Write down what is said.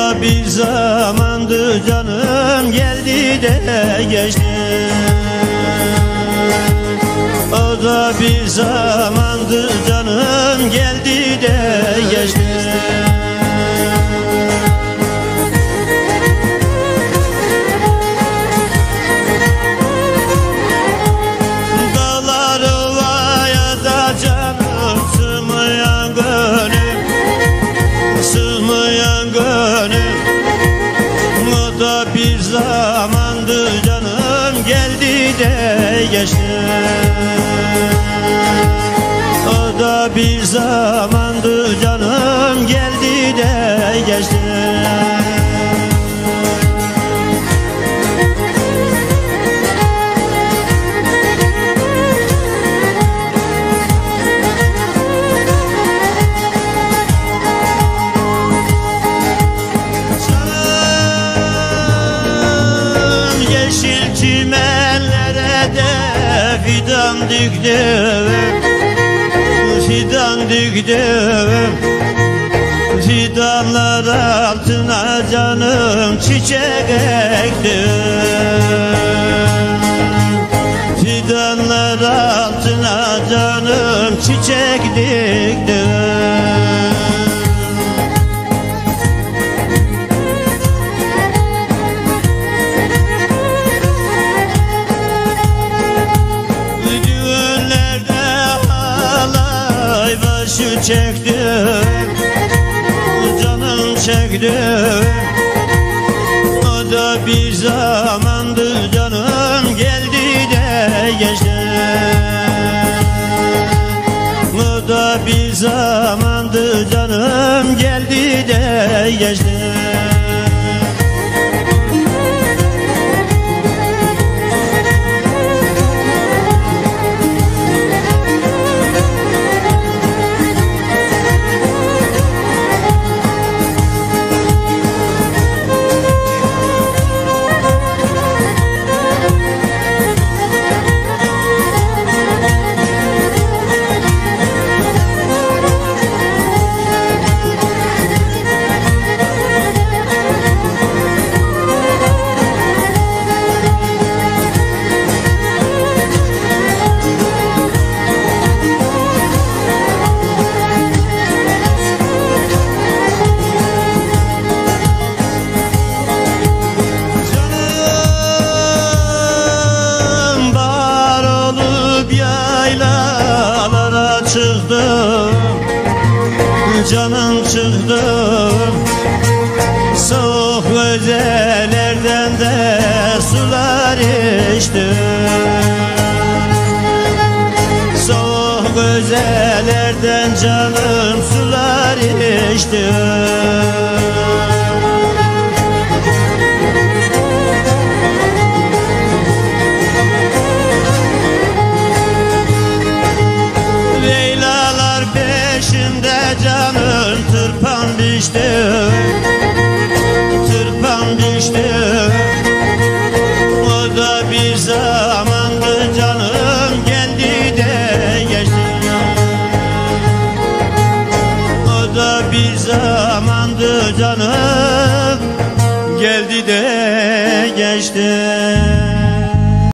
da bir zamandı canım, geldi de geçti. O da bir zamandı canım, geldi de geçti. Dağlar ovaya da canım, sığmayan gönül, sığmayan gönül. O da bir zamandı canım, geldi de geçti. O da bir zamandı canım, geldi de geçti. Yeşil çimenlere de fidan diktim, fidan diktim. Fidanlar altına canım çiçek ektim. Fidanlar altına canım çiçek diktim. Çektim, canım çektim. O da bir zamandı canım, geldi de geçti. O da bir zamandı canım, geldi de geçti. Çıktım, canım çıktım. Soğuk gözelerden de sular içtim. Soğuk gözelerden canım sular içtim. Canım tırpan biçti, tırpan biçti. O da bir zamandı canım, geldi de geçti. O da bir zamandı canım, geldi de geçti.